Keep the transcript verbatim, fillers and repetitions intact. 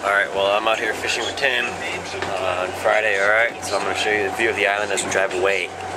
Alright, well I'm out here fishing with Tim uh, on Friday, alright? So I'm going to show you the view of the island as we drive away.